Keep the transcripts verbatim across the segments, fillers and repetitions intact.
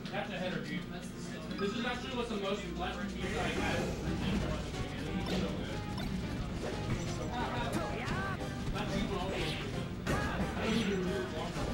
That's a header, dude. This is actually what's the most flattering piece I had. That's even all. I don't even really want to.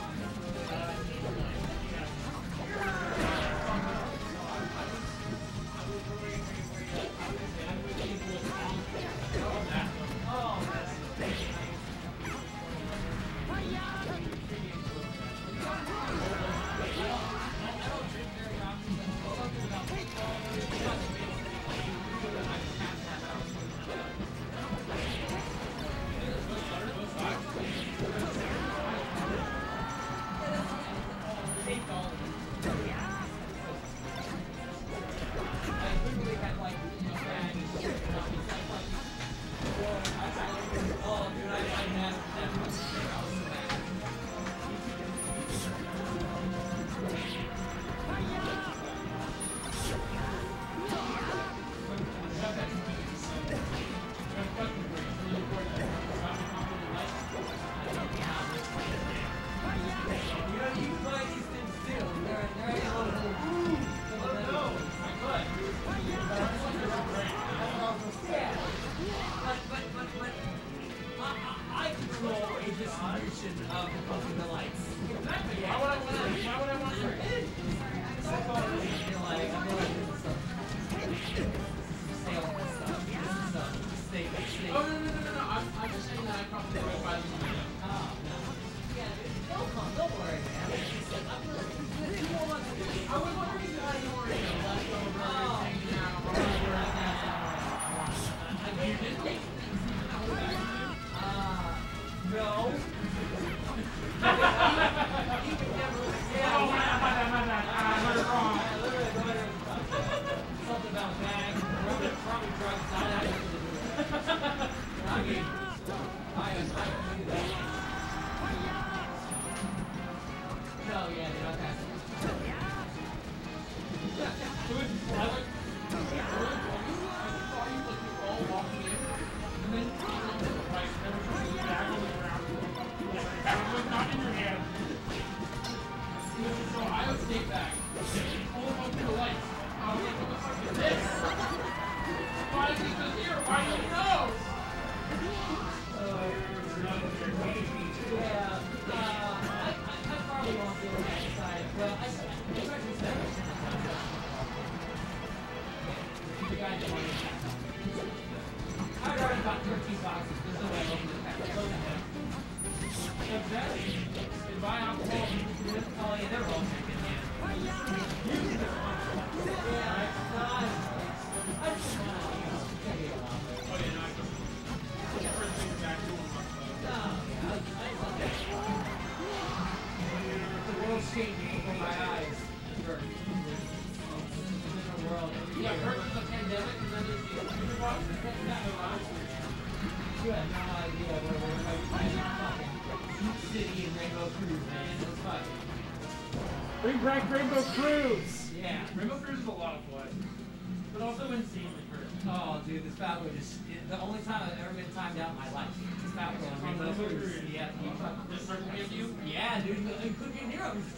Bring back Rainbow Cruise! Yeah. Rainbow Cruise is a lot of fun. But also insanely pretty. Oh, dude, this battle is the only time I've ever been timed out in my life. This battle on Rainbow Cruise. Yeah. Just circling at you? Yeah, dude. You couldn't get near him.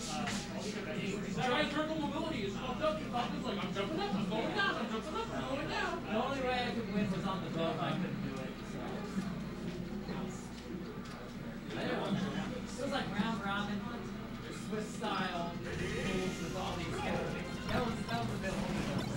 Giant circle mobility is fucked up. You thought it's like, I'm jumping up, I'm going down, I'm jumping up, I'm going down. The only way I could win was on the boat, but I couldn't do it. So. It was like round robin, Swiss style, rules with all these characters. That was, that was a bit old.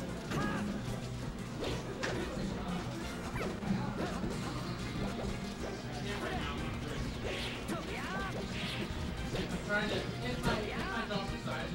I'm trying to get my, get my dump aside.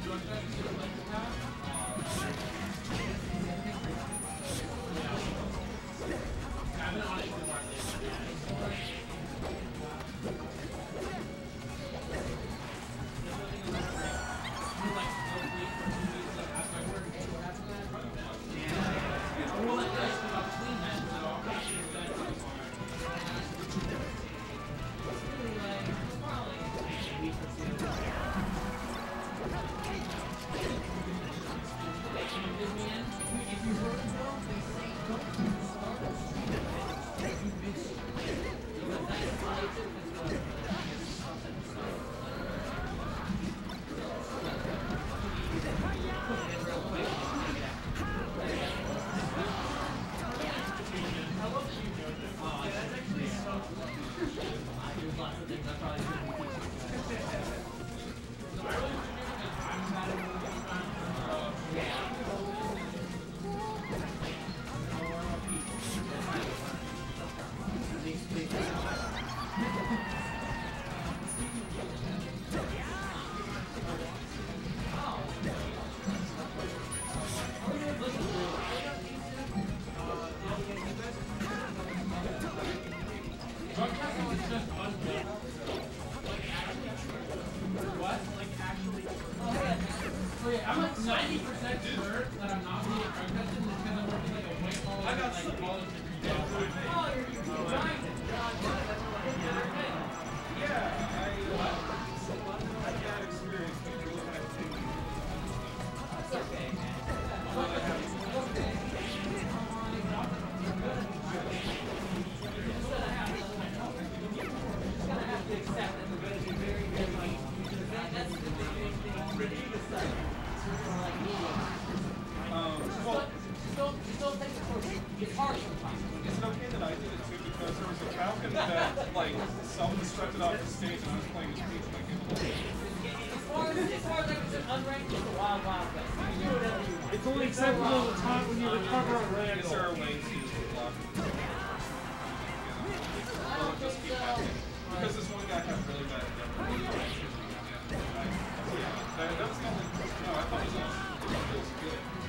like, I'm like ninety percent sure that I'm not being drug tested because I'm working like a white collar, I got like some- college degree job. Oh, you're, you're, you're right. God, that's what I'm doing. Yeah, I, uh, I had experience with really nice things. That's okay, man. Well, I have Um, well, It's hard sometimes. is it okay that I did it too? Because there was a falcon that, like, self-destructed off the stage and I was playing his piece like it was. As far as, as far as I can unranked, it's a wild, wild west. You can do whatever you want. It's only acceptable at the time when you recover on Is there Randall. a way to block it? Will it just keep happening? Because this one guy had really bad memory. Yeah, that, that was the only. No, I thought it was awesome. It feels good.